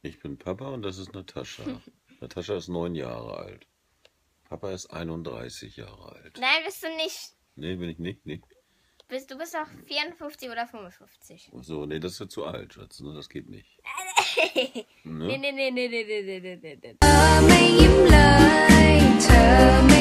Ich bin Papa und das ist Natascha. Natascha ist 9 Jahre alt. Papa ist 31 Jahre alt. Nein, bist du nicht. Nee, bin ich nicht. Nee. Du bist auch 54 oder 55. Ach so, nee, das ist ja zu alt, Schatz. Ne, das geht nicht. Nee. Ne? Nee. เธอไม่ยิ้มเลยเธอไม่